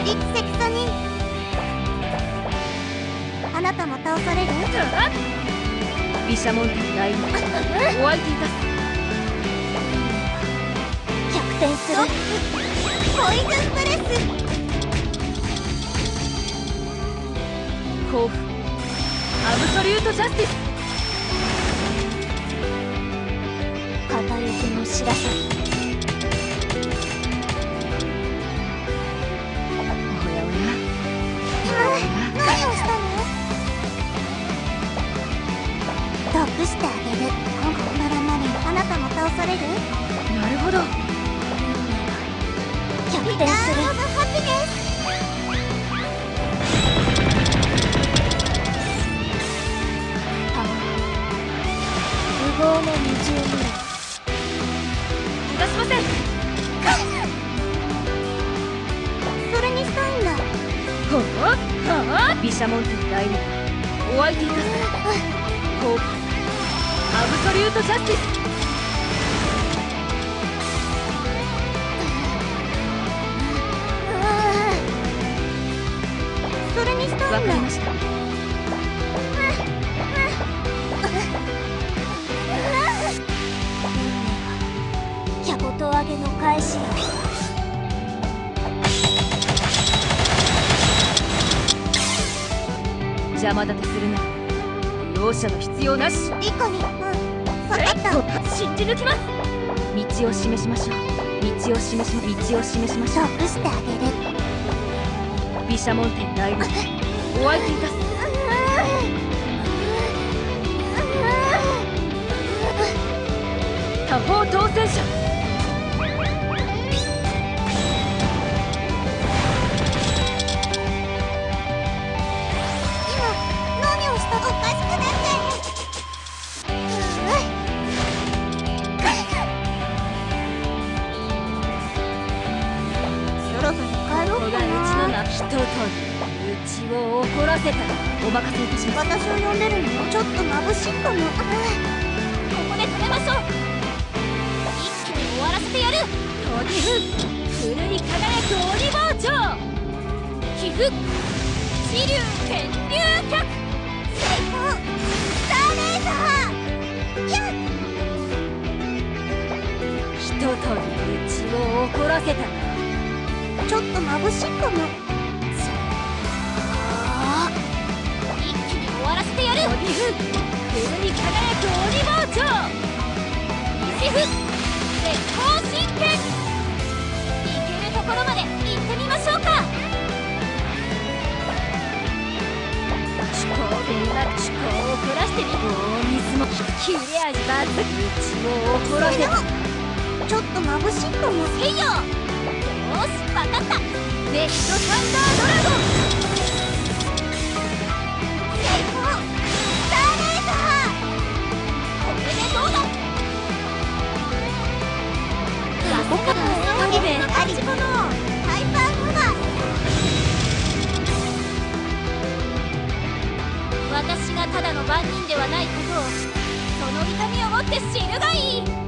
力セクトにあなたも倒される？ 毘沙門天大王お相手いたす。 逆転する。ポイズンプレス。 甲府アブソリュートジャスティス。 片行きの知らせ。 おやおや何をしたの？毒してあげる。ならなりあなたも倒される？ なるほど。 逆転する。ハピネス。無謀の二重未来。 逃がしません。 それにしたいんだ。 毘沙門天大王お相手いたす。甲府アブソリュートジャスティス。 それにしたいんだ。 わかりました。 キャボト上げの返しよ。 邪魔立てするな。容赦の必要なし。 リコに。分かった。 信じ抜きます。道を示しましょう。道を示しましょう。 毒してあげる。 毘沙門天大王お相手いたす。多方当選者。 何をしたかおかしくなって。そろそろ帰ろうかな。 ここがうちのな。ひととりうちを怒らせたらお任せいたします。 私を呼んでるのちょっと眩しいかも。ここで止めましょう。一気に終わらせてやる。 トギフ狂い輝く鬼包丁。 皮膚支流転流脚。成功。スターレーザー。キャッ。 ひととりうちを怒らせたらちょっと眩しいかも。一気に終わらせてやる。 トギフ狂い輝く鬼包丁。 西フ絶好神剣。行けるところまで行ってみましょうか。 思考を凝らしてみ。大水も切れ味抜群。うちを怒らせた。 ちょっと眩しいかも。せいよ。よーし、分かった。 レッドサンダードラゴン。 成功。スターレーザー。これでどうだ。 ここからアニメの勝ち物。ハイパーノバ。私がただの番人ではないことをその痛みをもって知るがいい。